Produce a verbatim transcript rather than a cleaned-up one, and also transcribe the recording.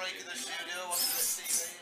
break in the studio watching this T V.